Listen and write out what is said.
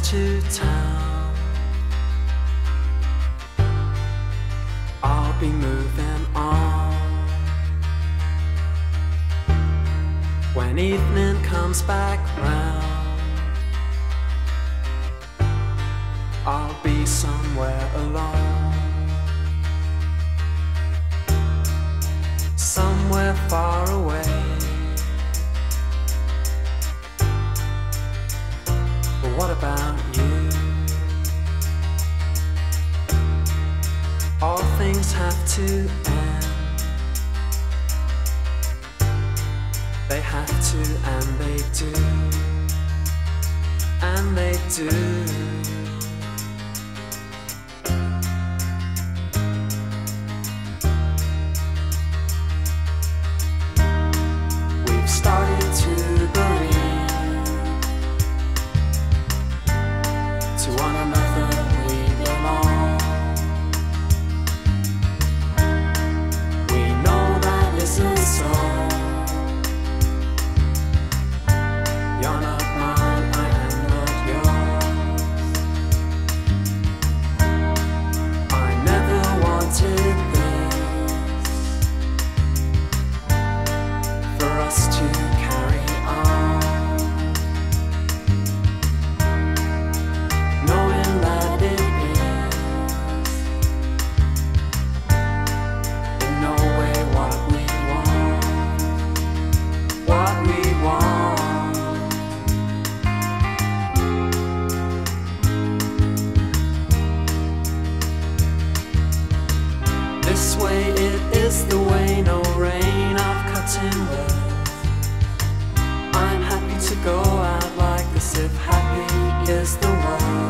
to town. I'll be moving on. When evening comes back round, I'll be somewhere alone, somewhere far away. But what about you? All things have to end. They have to and they do. And they do. We've started to believe to one another we belong. We know that isn't so. You're not mine, I am not yours. I never wanted this, for us to carry on, knowing that it is in no way what we want, what we want. This way it is the way, no rain of cutting words. I'm happy to go out like this if happy is the word.